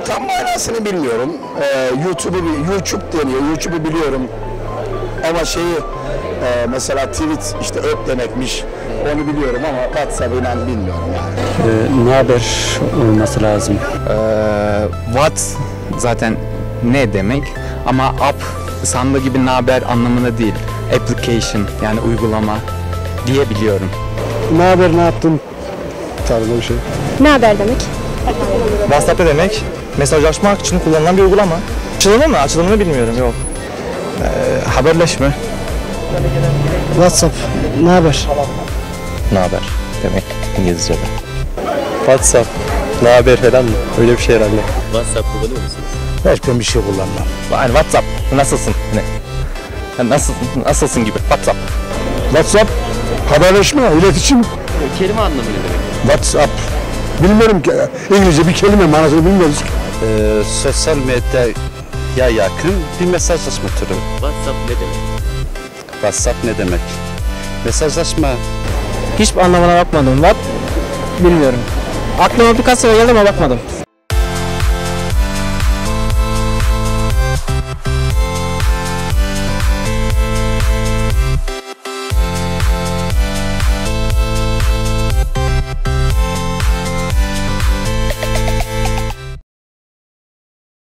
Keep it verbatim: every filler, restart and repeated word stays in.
Tam manasını bilmiyorum. Ee, YouTube'u YouTube deniyor. YouTube'u biliyorum. Ama şeyi e, mesela tweet işte öp demekmiş. Onu biliyorum ama WhatsApp'ı inan bilmiyorum yani. Ee, ne haber olması lazım? Ee, what zaten ne demek ama app sandığı gibi ne haber anlamında değil. Application yani uygulama diyebiliyorum. Ne haber, ne yaptın tarzı bir şey. Ne haber demek? WhatsApp ne demek? Mesajlaşmak için kullanılan bir uygulama. Açılımı mı? Açılımını bilmiyorum, yok. Ee, haberleşme. WhatsApp, ne haber? Ne haber demek İngilizce'de. WhatsApp, ne haber falan mı? Öyle bir şey herhalde. WhatsApp kullanıyor musunuz? Hiç ben bir şey kullanmam. Yani WhatsApp, nasılsın? Ne? Yani nasıl, nasılsın gibi, WhatsApp. WhatsApp, haberleşme, iletişim. Kelime anlamı ne demek? WhatsApp. Bilmiyorum ki İngilizce bir kelime manasını bilmiyoruz. Ee, sosyal medyaya yakın bir mesajlaşma türü. WhatsApp ne demek? WhatsApp ne demek? Mesajlaşma. Hiçbir anlamına bakmadım. What? Bilmiyorum. Aklıma birkaç sefer geldi ama bakmadım.